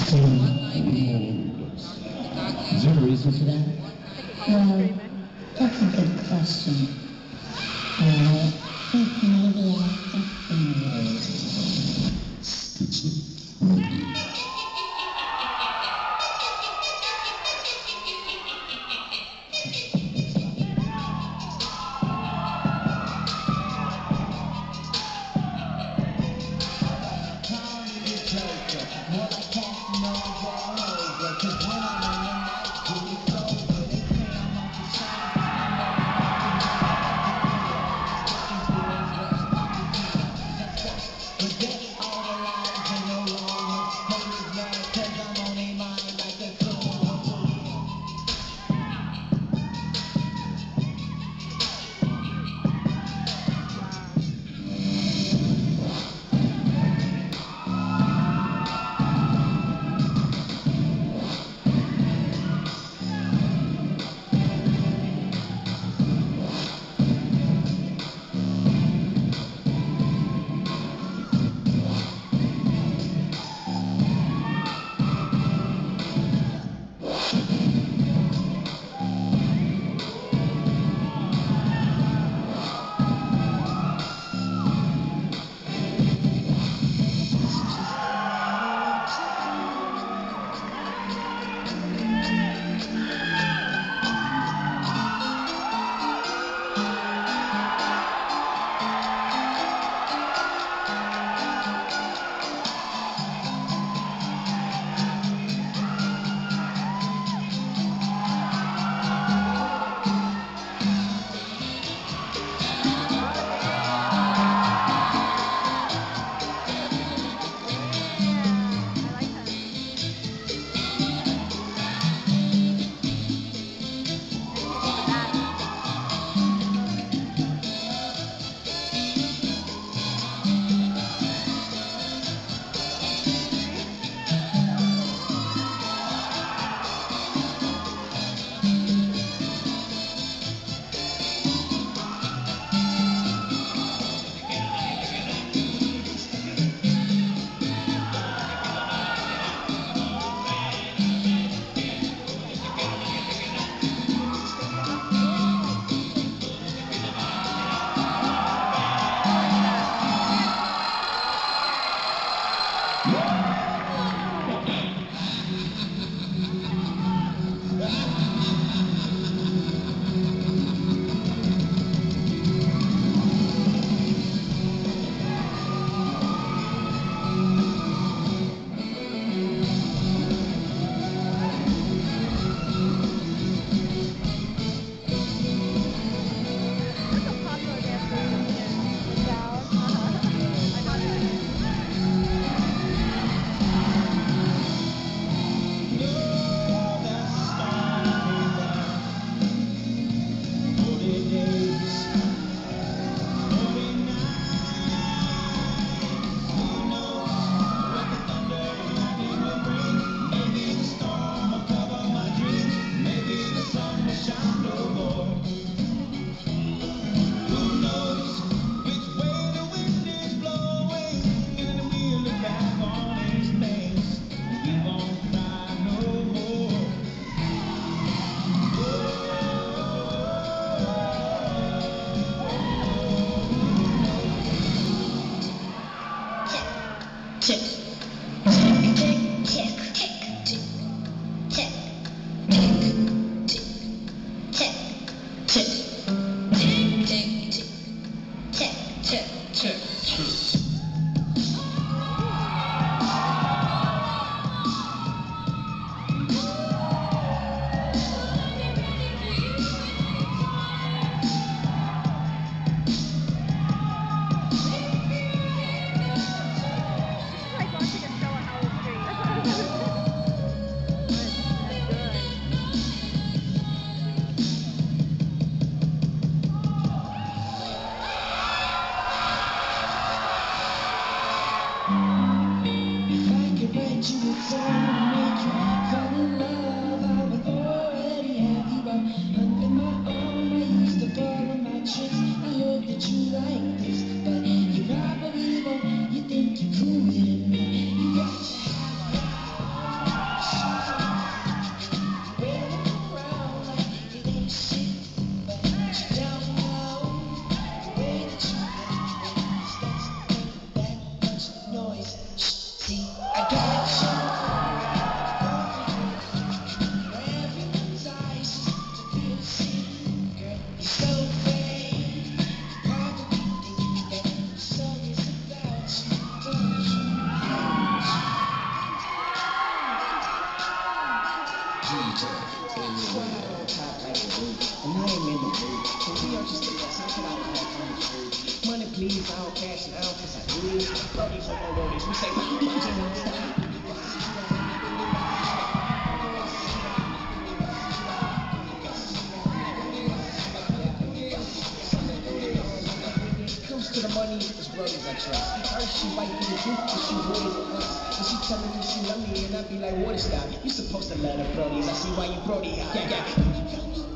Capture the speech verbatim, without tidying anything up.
Is there a reason for that? Well, that's a good question. I think maybe I See, I got it. Everyone's eyes to feel seen. Girl, you're so vain. Probably thinking that the song is about you, don't you? D J, in the window. Hot like a roof, and I ain't in the mood. So we are just the best. How can I pass on the truth? Money, please, I don't cash it out, cause I do this. Brodies on my roadies, we say, comes to the money, it's brodies I trust. First she bite me the tooth, but she rolled with us. And she telling me she love me, and I be like, what is that? You supposed to love the brodies, I see why you brody out. Yeah, yeah.